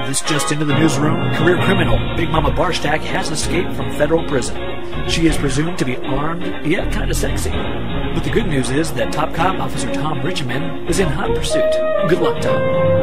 This just into the newsroom. Career criminal Big Mama Barstack has escaped from federal prison. She is presumed to be armed, yet kind of sexy. But the good news is that top cop Officer Tom Richmond is in hot pursuit. Good luck, Tom.